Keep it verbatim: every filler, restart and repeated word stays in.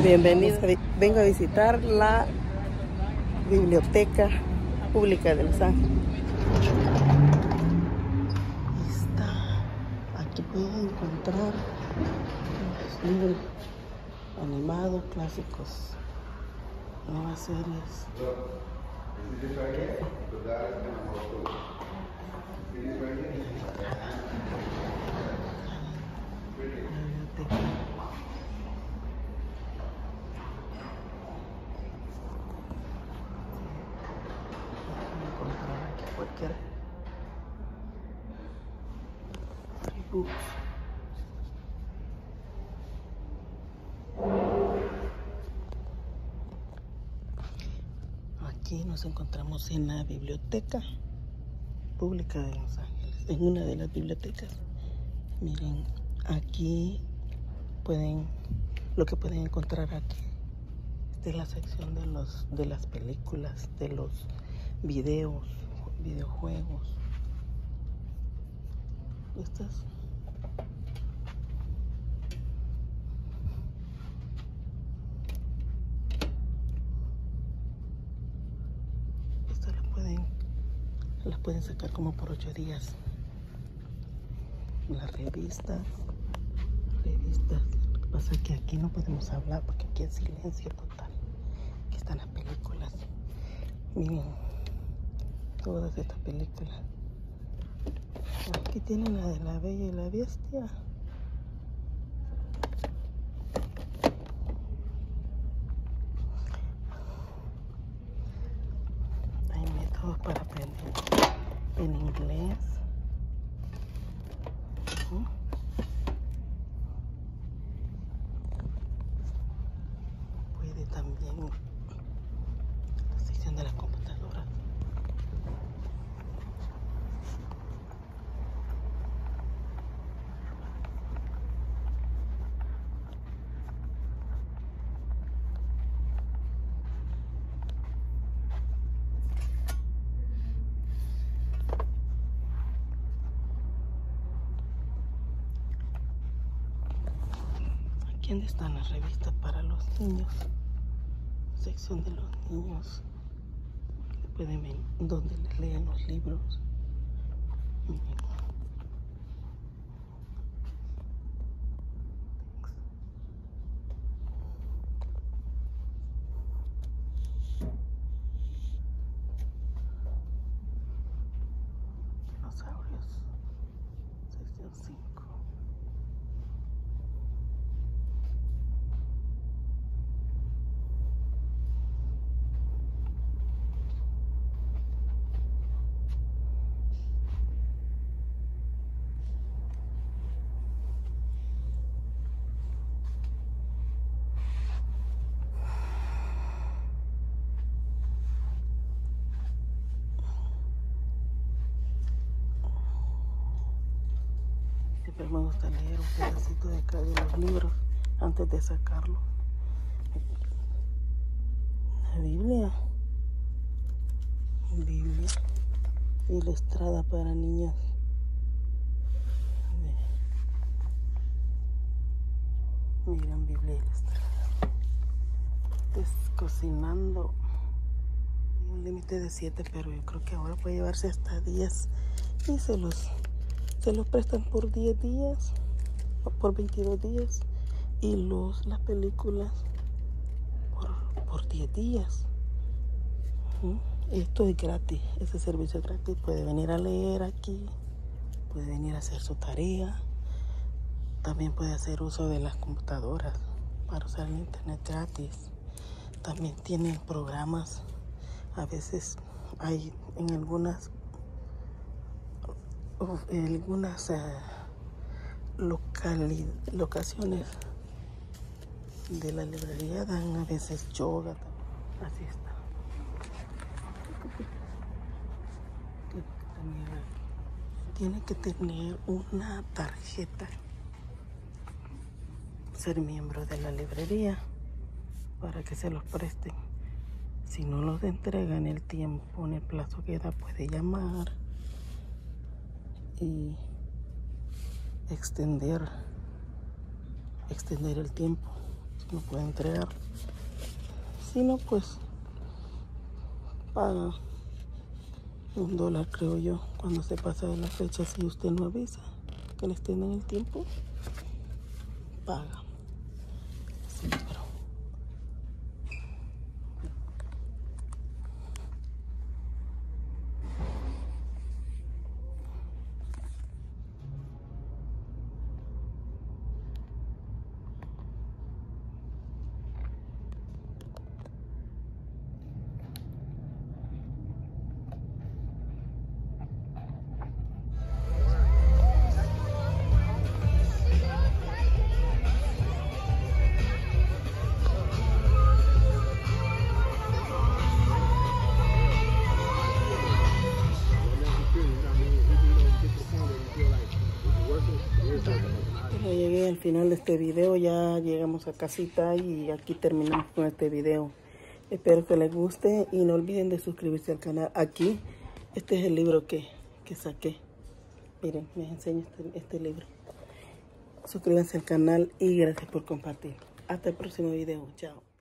Bienvenidos. Vengo a visitar la Biblioteca Pública de Los Ángeles. Está, aquí pueden encontrar los libros animados, clásicos, nuevas series. Cualquier books. Aquí nos encontramos en la Biblioteca Pública de Los Ángeles, en una de las bibliotecas. Miren, aquí pueden, lo que pueden encontrar aquí, esta es la sección de los de las películas, de los videos, videojuegos. Estas estas las pueden las pueden sacar como por ocho días. Las revistas revistas lo que pasa es que aquí no podemos hablar porque aquí es silencio total. Aquí están las películas. Miren todas estas películas. Aquí tienen la de La Bella y la Bestia. Hay métodos para aprender en inglés. Uh-huh. Puede también la sección de las computadoras. Aquí donde están las revistas para los niños, sección de los niños, pueden ver donde les leen los libros. Miren. Dinosaurios, sección cinco. Siempre me gusta leer un pedacito de cada de los libros antes de sacarlo. La Biblia. Biblia ilustrada para niños. Miren, Biblia ilustrada. Es cocinando. Un límite de siete, pero yo creo que ahora puede llevarse hasta diez. Y se los se los prestan por diez días o por veintidós días, y los las películas por, por diez días. ¿Mm? Esto es gratis, ese servicio es gratis. Puede venir a leer aquí, puede venir a hacer su tarea, también puede hacer uso de las computadoras para usar el internet gratis. También tienen programas, a veces hay en algunas en algunas uh, locali locaciones de la librería dan a veces yoga. Así está. Tiene que tener una tarjeta, ser miembro de la librería para que se los presten. Si no los entrega en el tiempo, en el plazo que da, puede llamar y extender extender el tiempo. no puede entregar. Si no, pues paga un dólar, creo yo, cuando se pasa de la fecha. Si usted no avisa que le extienden el tiempo, paga. Sí, pero ya llegué al final de este video, ya llegamos a casita y aquí terminamos con este video. Espero que les guste y no olviden de suscribirse al canal. Aquí, este es el libro que, que saqué. Miren, les enseño este, este libro. Suscríbanse al canal y gracias por compartir. Hasta el próximo video. Chao.